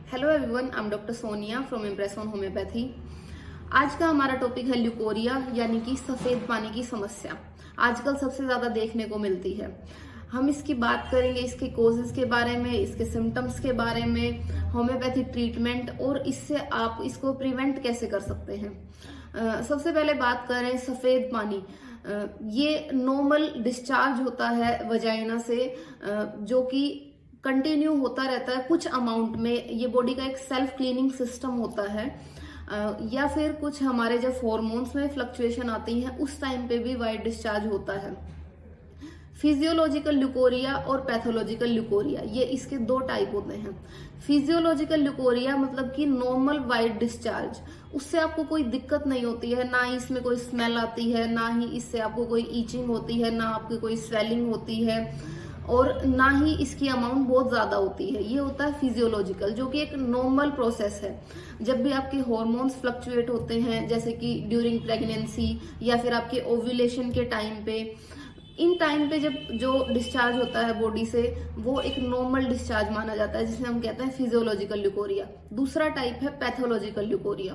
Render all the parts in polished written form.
Hello everyone, I am doctor Sonia from impress on homeopathy. आज का हमारा टॉपिक है ल्यूकोरिया यानी कि सफेद पानी की समस्या। आजकल सबसे ज्यादा देखने को मिलती है। हम इसकी बात करेंगे, इसके कोजेस के बारे में, इसके सिम्टम्स के बारे में, होम्योपैथी ट्रीटमेंट और इससे आप इसको प्रिवेंट कैसे कर सकते हैं। सबसे पहले बात करें सफेद पानी। ये नॉर्मल डिस्चार्ज होता है वजाइना से, जो कि कंटिन्यू होता रहता है कुछ अमाउंट में। ये बॉडी का एक सेल्फ क्लीनिंग सिस्टम होता है, या फिर कुछ हमारे जब हार्मोन्स में फ्लक्चुएशन आती है उस टाइम पे भी वाइट डिस्चार्ज होता है। फिजियोलॉजिकल ल्यूकोरिया और पैथोलॉजिकल ल्यूकोरिया, ये इसके दो टाइप होते हैं। फिजियोलॉजिकल ल्यूकोरिया मतलब कि नॉर्मल वाइट डिस्चार्ज, उससे आपको कोई दिक्कत नहीं होती है, ना ही इसमें कोई स्मेल आती है, ना ही इससे आपको कोई ईचिंग होती है, ना आपकी कोई स्वेलिंग होती है और ना ही इसकी अमाउंट बहुत ज्यादा होती है। ये होता है फिजियोलॉजिकल, जो कि एक नॉर्मल प्रोसेस है। जब भी आपके हार्मोन्स फ्लक्चुएट होते हैं, जैसे कि ड्यूरिंग प्रेगनेंसी या फिर आपके ओव्यूलेशन के टाइम पे, इन टाइम पे जब जो डिस्चार्ज होता है बॉडी से, वो एक नॉर्मल डिस्चार्ज माना जाता है, जिसे हम कहते हैं फिजियोलॉजिकल ल्यूकोरिया। दूसरा टाइप है पैथोलॉजिकल ल्यूकोरिया।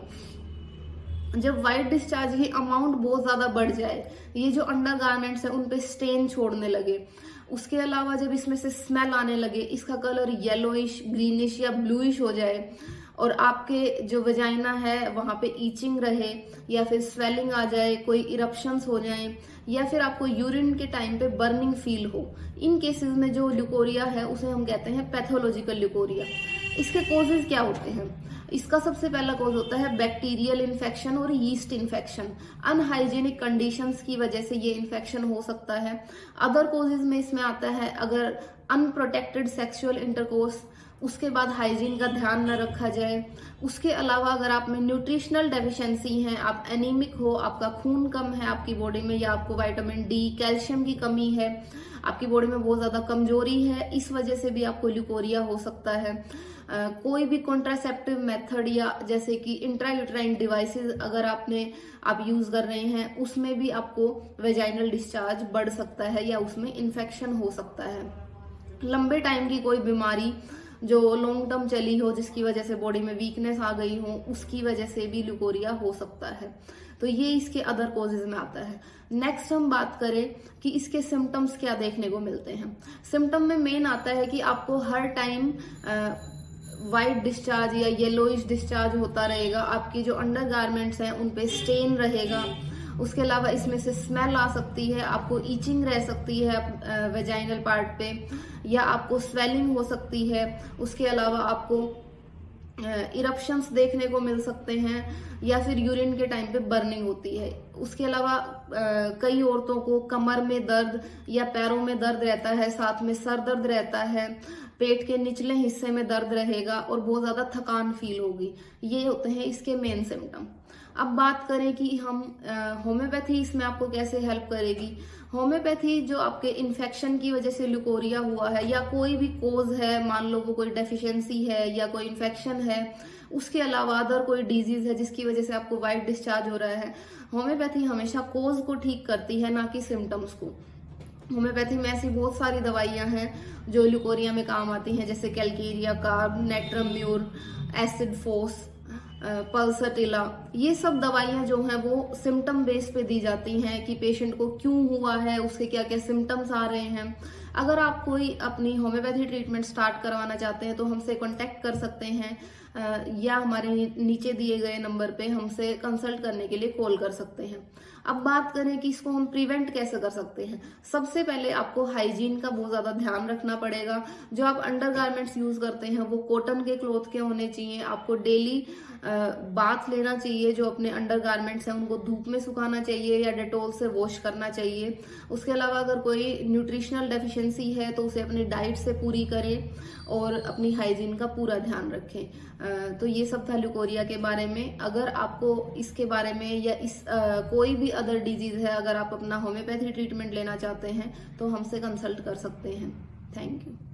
जब व्हाइट डिस्चार्ज की अमाउंट बहुत ज्यादा बढ़ जाए, ये जो अंडर गारमेंट्स है उन पे स्टेन छोड़ने लगे, उसके अलावा जब इसमें से स्मेल आने लगे, इसका कलर येलोइश, ग्रीनिश या ब्लूइश हो जाए और आपके जो वजाइना है वहां पे ईचिंग रहे, या फिर स्वेलिंग आ जाए, कोई इरप्शंस हो जाए, या फिर आपको यूरिन के टाइम पे बर्निंग फील हो, इन केसेस में जो ल्यूकोरिया है उसे हम कहते हैं पैथोलॉजिकल ल्यूकोरिया। इसके कॉजेज क्या होते हैं? इसका सबसे पहला कॉज होता है बैक्टीरियल इन्फेक्शन और यीस्ट इन्फेक्शन। अनहाइजीनिक कंडीशंस की वजह से ये इन्फेक्शन हो सकता है। अदर कॉजेज में इसमें आता है अगर अनप्रोटेक्टेड सेक्सुअल इंटरकोर्स, उसके बाद हाइजीन का ध्यान न रखा जाए, उसके अलावा अगर आप में न्यूट्रिशनल डेफिशिएंसी है, आप एनीमिक हो, आपका खून कम है आपकी बॉडी में, या आपको विटामिन डी, कैल्शियम की कमी है, आपकी बॉडी में बहुत ज्यादा कमजोरी है, इस वजह से भी आपको ल्यूकोरिया हो सकता है। कोई भी कॉन्ट्रासेप्टिव मेथड या जैसे कि इंट्रायूट्राइन डिवाइसेस अगर आप यूज कर रहे हैं, उसमें भी आपको वेजाइनल डिस्चार्ज बढ़ सकता है या उसमें इन्फेक्शन हो सकता है। लंबे टाइम की कोई बीमारी जो लॉन्ग टर्म चली हो, जिसकी वजह से बॉडी में वीकनेस आ गई हो, उसकी वजह से भी ल्यूकोरिया हो सकता है। तो ये इसके अदर कॉजेज में आता है। नेक्स्ट हम बात करें कि इसके सिम्टम्स क्या देखने को मिलते हैं। सिम्टम में मेन आता है कि आपको हर टाइम वाइट डिस्चार्ज या येलोइश डिस्चार्ज होता रहेगा, आपकी जो अंडर गारमेंट्स हैं उन पे स्टेन रहेगा, उसके अलावा इसमें से स्मेल आ सकती है, आपको ईचिंग रह सकती है वेजाइनल पार्ट पे, या आपको स्वेलिंग हो सकती है, उसके अलावा आपको इरप्शंस देखने को मिल सकते हैं, या फिर यूरिन के टाइम पे बर्निंग होती है। उसके अलावा कई औरतों को कमर में दर्द या पैरों में दर्द रहता है, साथ में सर दर्द रहता है, पेट के निचले हिस्से में दर्द रहेगा और बहुत ज्यादा थकान फील होगी। ये होते हैं इसके मेन सिम्टम। अब बात करें कि हम होम्योपैथी इसमें आपको कैसे हेल्प करेगी। होम्योपैथी जो आपके इन्फेक्शन की वजह से ल्यूकोरिया हुआ है, या कोई भी कोज है, मान लो वो कोई डेफिशिएंसी है या कोई इन्फेक्शन है, उसके अलावा अदर कोई डिजीज है जिसकी वजह से आपको वाइट डिस्चार्ज हो रहा है, होम्योपैथी हमेशा कोज को ठीक करती है, ना कि सिम्टम्स को। होम्योपैथी में ऐसी बहुत सारी दवाइयां हैं जो ल्यूकोरिया में काम आती हैं, जैसे calcarea carb, natrum mur, acid phos, pulsatilla. ये सब दवाइयां जो हैं वो सिम्टम बेस पे दी जाती हैं कि पेशेंट को क्यों हुआ है, उसके क्या क्या सिम्टम्स आ रहे हैं। अगर आप कोई अपनी होम्योपैथी ट्रीटमेंट स्टार्ट करवाना चाहते हैं तो हमसे कांटेक्ट कर सकते हैं, या हमारे नीचे दिए गए नंबर पे हमसे कंसल्ट करने के लिए कॉल कर सकते हैं। अब बात करें कि इसको हम प्रिवेंट कैसे कर सकते हैं। सबसे पहले आपको हाइजीन का बहुत ज्यादा ध्यान रखना पड़ेगा। जो आप अंडर गारमेंट्स यूज करते हैं वो कॉटन के क्लॉथ के होने चाहिए। आपको डेली बाथ लेना चाहिए। जो अपने अंडर गारमेंट्स हैं उनको धूप में सुखाना चाहिए या डेटॉल से वॉश करना चाहिए। उसके अलावा अगर कोई न्यूट्रिशनल डेफिशिएंसी है तो उसे अपनी डाइट से पूरी करें और अपनी हाइजीन का पूरा ध्यान रखें। तो ये सब था ल्यूकोरिया के बारे में। अगर आपको इसके बारे में या कोई भी अदर डिजीज है, अगर आप अपना होम्योपैथी ट्रीटमेंट लेना चाहते हैं तो हमसे कंसल्ट कर सकते हैं। Thank you.